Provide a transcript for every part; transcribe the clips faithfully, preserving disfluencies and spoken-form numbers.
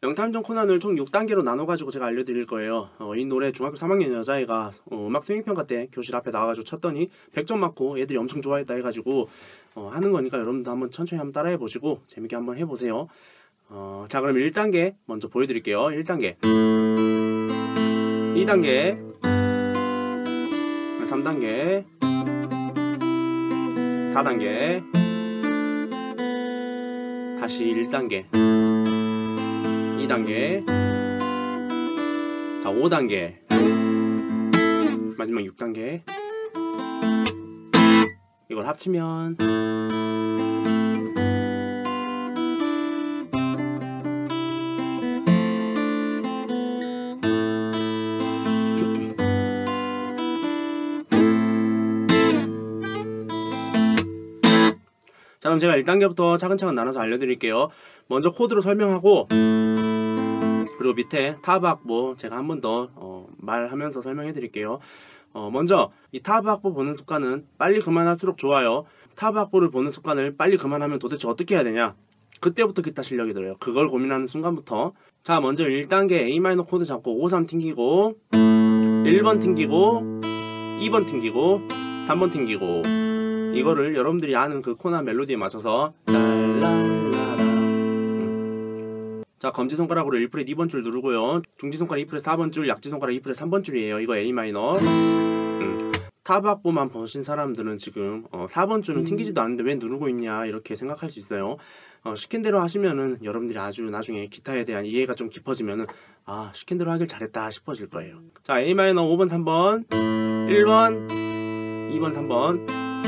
명탐정 코난을 총 육 단계로 나눠가지고 제가 알려드릴 거예요. 어, 이 노래 중학교 삼 학년 여자애가 어, 음악 수행평가 때 교실 앞에 나와가지고 쳤더니 백 점 맞고 애들이 엄청 좋아했다 해가지고 어, 하는 거니까 여러분도 한번 천천히 한번 따라해 보시고 재밌게 한번 해보세요. 어, 자, 그럼 일 단계 먼저 보여드릴게요. 일 단계, 이 단계, 삼 단계, 사 단계, 다시 일 단계, 이 단계, 자, 오 단계, 마지막 육 단계. 이걸 합치면 자, 그럼 제가 일 단계부터 차근차근 나눠서 알려드릴게요. 먼저 코드로 설명하고, 그리고 밑에 타브악보 제가 한 번 더 어, 말하면서 설명해 드릴게요. 어, 먼저 이 타브악보 보는 습관은 빨리 그만할수록 좋아요. 타브악보를 보는 습관을 빨리 그만하면 도대체 어떻게 해야 되냐? 그때부터 기타 실력이 들어요. 그걸 고민하는 순간부터. 자, 먼저 일 단계 A 마이너 코드 잡고 오, 삼 튕기고, 일 번 튕기고, 이 번 튕기고, 삼 번 튕기고, 이거를 여러분들이 아는 그 코난 멜로디에 맞춰서 랄랄라라. 음. 자, 검지손가락으로 일 프렛 이 번 줄 누르고요. 중지손가락 이 프렛 사 번 줄, 약지손가락 이 프렛 삼 번 줄이에요. 이거 A 마이너. 음. 타브악보만 보신 사람들은 지금 어, 사 번 줄은 튕기지도 않는데 왜 누르고 있냐 이렇게 생각할 수 있어요. 어, 시킨 대로 하시면은 여러분들이 아주 나중에 기타에 대한 이해가 좀 깊어지면은 아, 시킨 대로 하길 잘했다 싶어질 거예요. 자, A 마이너 오 번, 삼 번, 일 번, 이 번, 삼 번.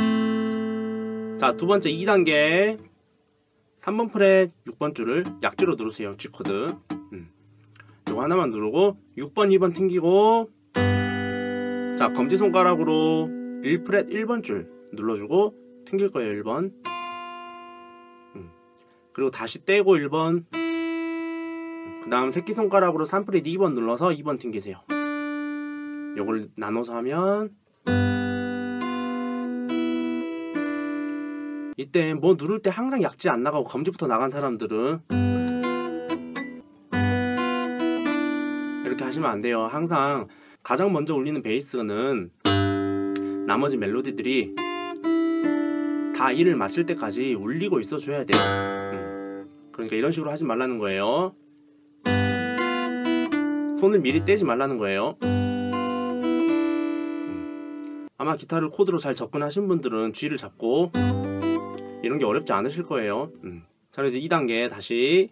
자, 두 번째 이 단계 삼 번 프렛 육 번 줄을 약지로 누르세요. G 코드. 음. 요거 하나만 누르고 육 번, 이 번 튕기고, 자, 검지손가락으로 일 프렛 일 번 줄 눌러주고 튕길 거예요. 일 번. 음. 그리고 다시 떼고 일 번. 그 다음 새끼손가락으로 삼 프렛 이 번 눌러서 이 번 튕기세요. 요걸 나눠서 하면 이때 뭐 누를 때 항상 약지 안 나가고 검지부터 나간 사람들은 이렇게 하시면 안 돼요. 항상 가장 먼저 울리는 베이스는 나머지 멜로디들이 다 이를 맞출 때까지 울리고 있어 줘야 돼요. 음. 그러니까 이런 식으로 하지 말라는 거예요. 손을 미리 떼지 말라는 거예요. 음. 아마 기타를 코드로 잘 접근하신 분들은 G를 잡고 이런 게 어렵지 않으실 거예요. 음. 자, 이제 이 단계 다시.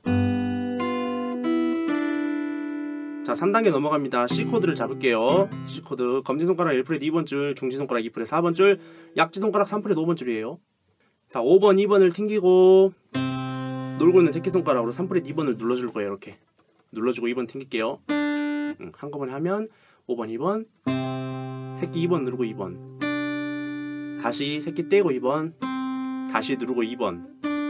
자, 삼 단계 넘어갑니다. C 코드를 잡을게요. C 코드 검지손가락 일 프렛 이 번 줄, 중지손가락 이 프렛 사 번 줄, 약지손가락 삼 프렛 오 번 줄이에요. 자, 오 번, 이 번을 튕기고 놀고 있는 새끼손가락으로 삼 프렛 이 번을 눌러줄 거예요. 이렇게 눌러주고 이 번 튕길게요. 음, 한꺼번에 하면 오 번, 이 번, 새끼 이 번 누르고 이 번, 다시 새끼 떼고 이 번, 다시 누르고 이 번.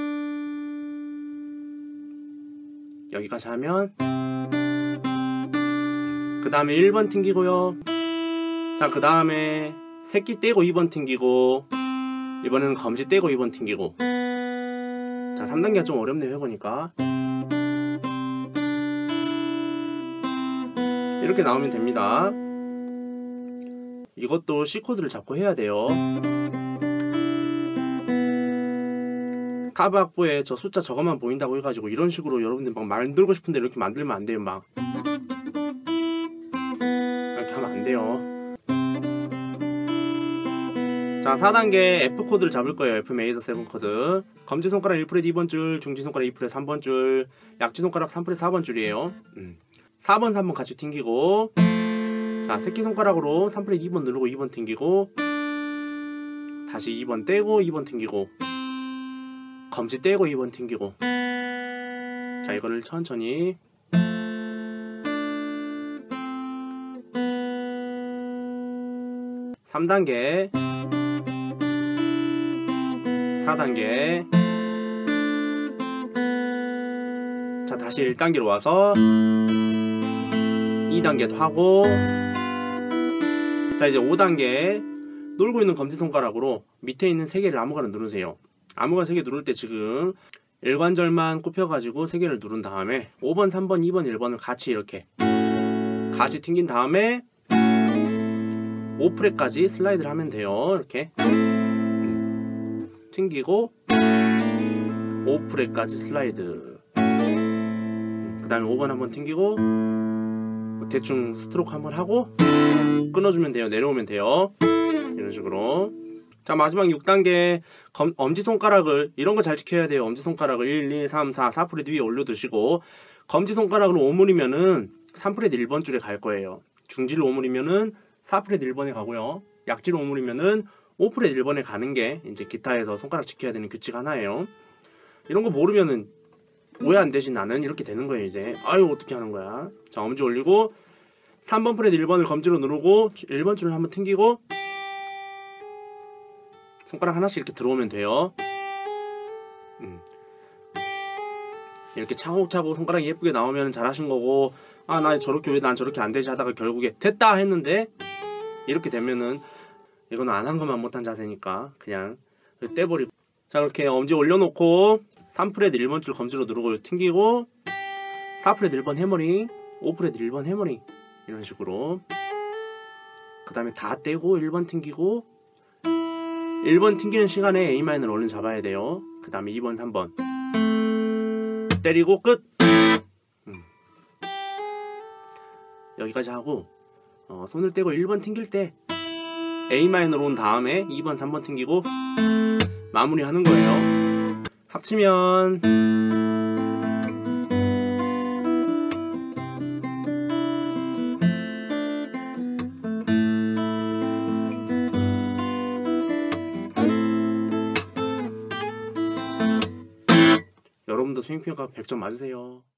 여기까지 하면 그 다음에 일 번 튕기고요. 자, 그 다음에 새끼 떼고 이 번 튕기고, 이번에는 검지 떼고 이 번 튕기고. 자, 삼 단계가 좀 어렵네요. 해보니까 이렇게 나오면 됩니다. 이것도 C 코드를 잡고 해야 돼요. 타브악보에 저 숫자 저것만 보인다고 해가지고 이런 식으로 여러분들 막 만들고 싶은데 이렇게 만들면 안 돼요. 막 이렇게 하면 안 돼요. 자, 사 단계 F 코드를 잡을 거예요. F 메이저 칠 코드. 검지손가락 일 프렛 이 번 줄, 중지손가락 이 프렛 삼 번 줄, 약지손가락 삼 프렛 사 번 줄이에요. 음. 사 번, 삼 번 같이 튕기고, 자, 새끼손가락으로 삼 프렛 이 번 누르고 이 번 튕기고, 다시 이 번 떼고 이 번 튕기고, 검지 떼고 이 번 튕기고. 자, 이거를 천천히. 삼 단계, 사 단계. 자, 다시 일 단계로 와서 이 단계도 하고, 자, 이제 오 단계 놀고 있는 검지손가락으로 밑에 있는 세 개를 아무거나 누르세요. 아무거나 세 개 누를 때 지금 일관절만 굽혀가지고 세 개를 누른 다음에 오 번, 삼 번, 이 번, 일 번을 같이 이렇게 같이 튕긴 다음에 오 프렛까지 슬라이드를 하면 돼요. 이렇게 튕기고 오 프렛까지 슬라이드. 그 다음에 오 번 한번 튕기고 대충 스트로크 한번 하고 끊어주면 돼요. 내려오면 돼요. 이런 식으로. 자, 마지막 육 단계 검, 엄지손가락을 이런 거 잘 지켜야 돼요. 엄지손가락을 일, 이, 삼, 사, 사 프렛 위에 올려두시고 검지손가락으로 오물이면은 삼 프렛 일 번 줄에 갈 거예요. 중지를 오물이면은 사 프렛 일 번에 가고요. 약지를 오물이면은 오 프렛 일 번에 가는 게 이제 기타에서 손가락 지켜야 되는 규칙 하나예요. 이런 거 모르면은 오해 안 되지. 나는 이렇게 되는 거예요. 이제 아유 어떻게 하는 거야. 자, 엄지 올리고 삼 번 프렛 일 번을 검지로 누르고 일 번 줄을 한번 튕기고 손가락 하나씩 이렇게 들어오면 돼요. 음. 이렇게 차곡차곡 손가락이 예쁘게 나오면 잘하신 거고, 아 나 저렇게 왜 난 저렇게 안 되지 하다가 결국에 됐다 했는데 이렇게 되면은 이거는 안 한 것만 못한 자세니까 그냥 떼버리고. 자, 이렇게 엄지 올려놓고 삼 프렛 일 번 줄 검지로 누르고 튕기고 사 프렛 일 번 해머링, 오 프렛 일 번 해머링 이런 식으로. 그 다음에 다 떼고 일 번 튕기고 일 번 튕기는 시간에 A 마이너를 얼른 잡아야 돼요. 그 다음에 이 번, 삼 번 때리고 끝. 음. 여기까지 하고 어, 손을 떼고 일 번 튕길 때 A 마이너로 온 다음에 이 번, 삼 번 튕기고 마무리 하는 거예요. 합치면 여러분도 스윙 평가 백 점 맞으세요.